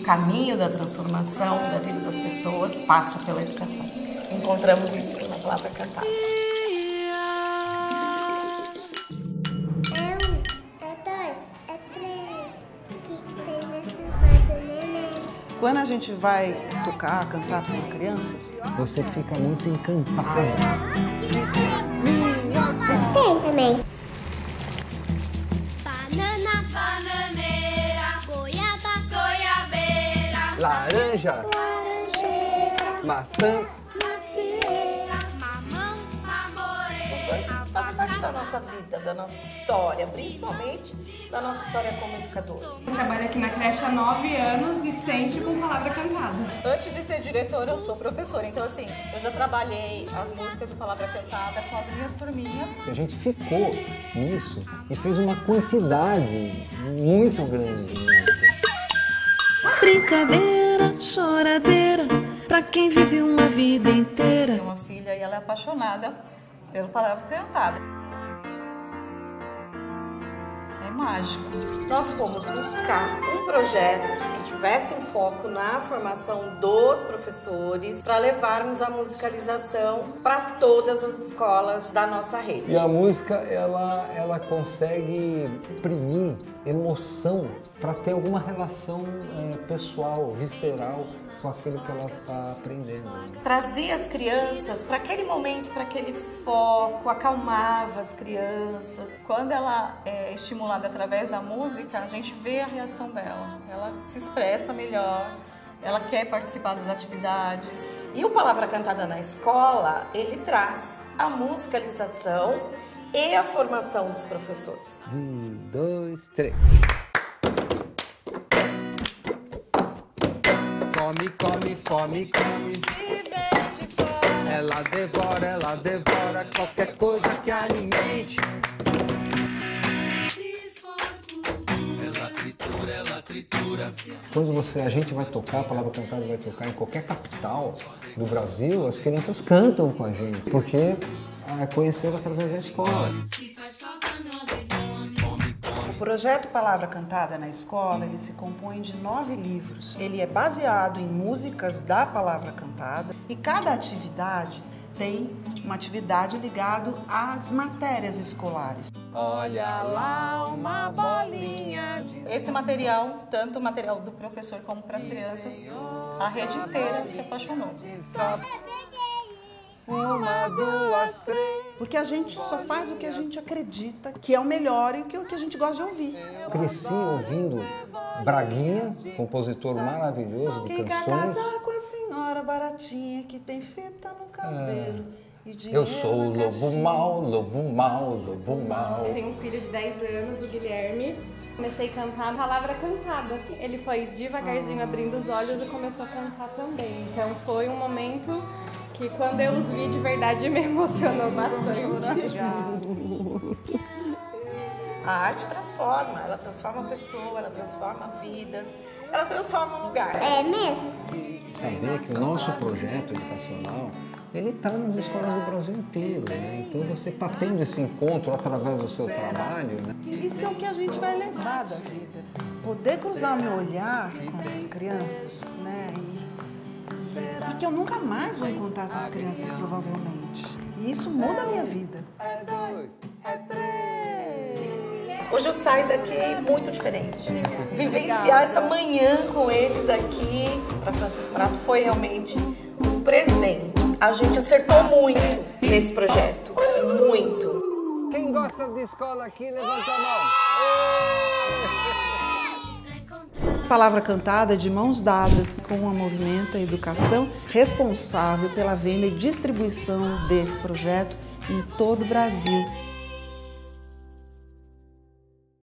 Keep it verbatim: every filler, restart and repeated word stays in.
caminho da transformação da vida das pessoas passa pela educação. Encontramos isso na palavra cantada. É um, é dois, é três. O que que tem nessa parte, neném? Quando a gente vai tocar, cantar para uma criança, você fica muito encantada. Tem também. Banana, bananeira, goiaba, goiabeira, Laranja, Laranjeira, maçã. macieira, mamão, Os dois mamoeira, fazem parte da nossa vida, da nossa história, principalmente da nossa história como educadores. Eu trabalho aqui na creche há nove anos e sempre com palavra cantada. Antes de ser diretora, eu sou professora, então assim, eu já trabalhei as músicas do Palavra Cantada com as minhas turminhas. A gente ficou nisso e fez uma quantidade muito grande de músicas. Brincadeira, choradeira, pra quem vive uma vida inteira. Tenho uma filha e ela é apaixonada pelo Palavra Cantada. É mágico. Nós fomos buscar um projeto que tivesse um foco na formação dos professores para levarmos a musicalização para todas as escolas da nossa rede. E a música, ela, ela consegue imprimir emoção para ter alguma relação é, pessoal, visceral com aquilo que ela está aprendendo. Trazia as crianças para aquele momento, para aquele foco, acalmava as crianças. Quando ela é estimulada através da música, a gente vê a reação dela. Ela se expressa melhor, ela quer participar das atividades. E o Palavra Cantada na Escola, ele traz a musicalização e a formação dos professores. Um, dois, três. Fome, come, fome, come. se vê de fora. Ela devora, ela devora qualquer coisa que alimente. Se for cultura, ela tritura, ela tritura. Quando você, a gente vai tocar, a Palavra Cantada vai tocar em qualquer capital do Brasil, as crianças cantam com a gente, porque ah, conheceram através da escola. Se faz falta no abdômen. o projeto Palavra Cantada na Escola, ele se compõe de nove livros. Ele é baseado em músicas da Palavra Cantada e cada atividade tem uma atividade ligada às matérias escolares. Olha lá uma bolinha de... Esse material, tanto o material do professor como para as crianças, a rede inteira se apaixonou. Uma, duas, três. Porque a gente só faz o que a gente acredita que é o melhor e o que o que a gente gosta de ouvir. Cresci ouvindo Braguinha, compositor maravilhoso de Quem quer canções. casar com a senhora baratinha que tem fita no cabelo e dinheiro Eu sou o na lobo caixinha. mau, lobo mau, lobo mau. Eu tenho um filho de dez anos, o Guilherme. Comecei a cantar a palavra cantada. Ele foi devagarzinho abrindo os olhos e começou a cantar também. Então foi um momento que quando eu os vi de verdade me emocionou bastante. A arte transforma, ela transforma a pessoa, ela transforma vidas, ela transforma um lugar. É mesmo? Saber que o nosso projeto educacional, ele está nas escolas do Brasil inteiro, né? Então você está tendo esse encontro através do seu trabalho, né? Isso é o que a gente vai levar da vida. Poder cruzar meu olhar com essas crianças, né? E, porque eu nunca mais vou encontrar essas crianças, provavelmente. E isso muda a minha vida. É dois, é três. Hoje eu saio daqui muito diferente. Vivenciar essa manhã com eles aqui para Francisco Prato foi realmente um presente. A gente acertou muito nesse projeto, muito. Quem gosta de escola aqui, levanta a mão. Palavra Cantada é de mãos dadas com a Movimenta Educação, responsável pela venda e distribuição desse projeto em todo o Brasil.